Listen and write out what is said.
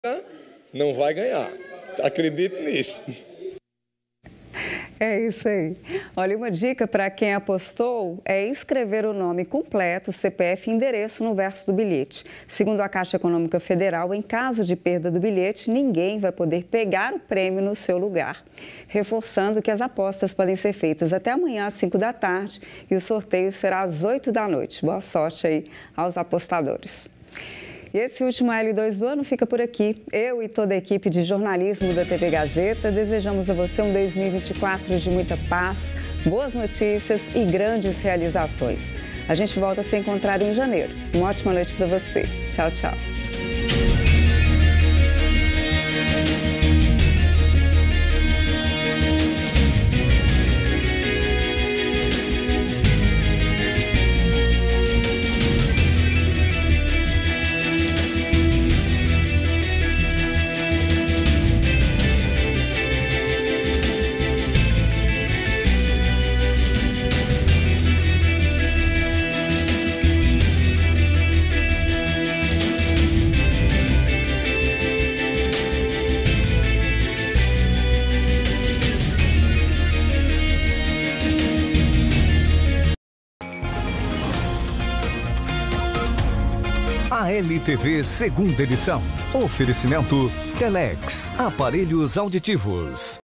não vai ganhar. Acredite nisso. É isso aí. Olha, uma dica para quem apostou é escrever o nome completo, CPF e endereço no verso do bilhete. Segundo a Caixa Econômica Federal, em caso de perda do bilhete, ninguém vai poder pegar o prêmio no seu lugar. Reforçando que as apostas podem ser feitas até amanhã às 5 da tarde e o sorteio será às 8 da noite. Boa sorte aí aos apostadores. E esse último L2 do ano fica por aqui. Eu e toda a equipe de jornalismo da TV Gazeta desejamos a você um 2024 de muita paz, boas notícias e grandes realizações. A gente volta a se encontrar em janeiro. Uma ótima noite para você. Tchau, tchau. A LTV segunda edição. Oferecimento Telex, aparelhos auditivos.